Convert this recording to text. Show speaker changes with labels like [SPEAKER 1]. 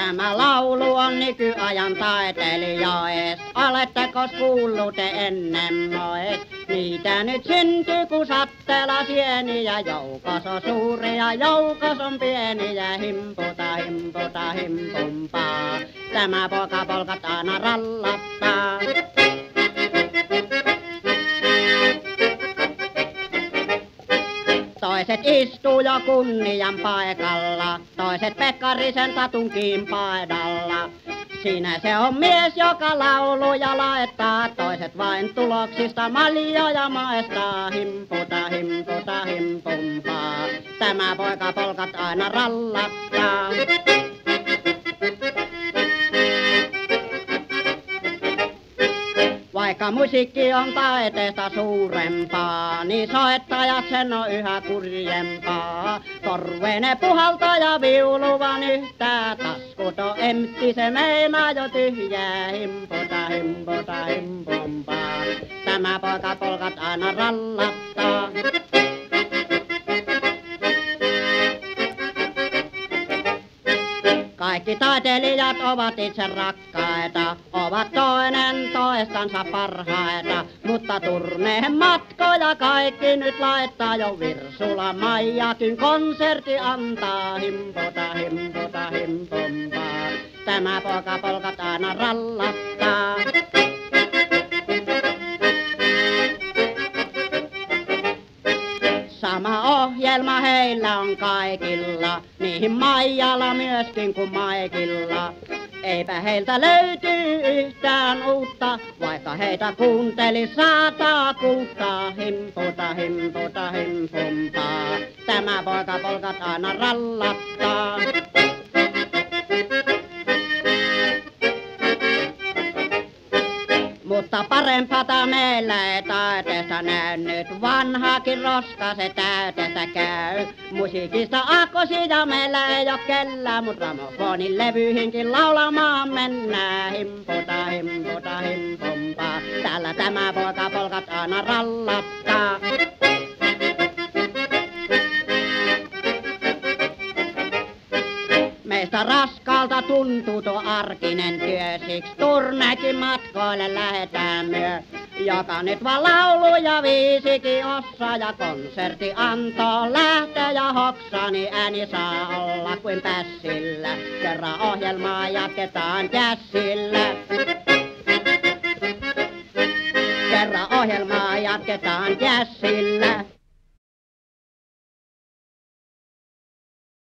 [SPEAKER 1] Tämä laulu on nykyajan taiteilijoes, olettekos kuullut te ennen moes? Niitä nyt syntyy kun sattela sieniä, joukos on suuria, joukos on pieniä, himputa, himputa, himpumpaa. Tämä poika polkat aina rallattaa. Toiset istuu jo kunnian paikalla, toiset Pekkarisen Tatunkin paidalla. Siinä se on mies, joka lauluja laittaa, toiset vain tuloksista maljoja maistaa. Himputa, himputa, himpumpaa, tämä poika polkat aina rallattaa. Vaikka musiikki on taiteesta suurempaa, niin soittajat sen on yhä kurjempaa. Korvene puhaltaa ja viuluvan yhtää, taskut on empti, se meinaa jo tyhjää. Himputa, himputa, himpumpaa, tämä poika polkat aina rallattaa. Kaikki taiteilijat ovat itse rakkaita, ovat toinen toistansa parhaita, mutta turneen matkoja kaikki nyt laittaa, jo Virsula Maijakin konsertti antaa. Himputa, himputa, himpumpaa, tämä poika polkat aina rallattaa. Sama ohjelma heillä on kaikilla, niihin Maijalla myöskin kuin Maikilla. Eipä heiltä löytyy yhtään uutta, vaikka heitä kuunteli 100 kuutta. Himputa, himputa, himpumpaa, tämä poika polkat aina rallattaa. Mutta parempata meillä ei taiteesta näy nyt, vanhakin roska se täytestä käy. Musiikista akkosia meillä ei oo kellään, mut gramofonin levyihinkin laulamaan mennään. Himputa, himputa, himpumpaa, täällä tämä poika polkat aina rallattaa. Meistä raskaalta tuntuu tuo arkinen työ, siksi turneekin matkoille lähetään myö. Joka nyt vaan laulu ja viisikin osaa ja konsertti antoo lähtee ja hoksaa, niin ääni saa olla kuin pässillä. Kerran ohjelmaa jatketaan jazzillä. Kerran ohjelmaa jatketaan jazzillä.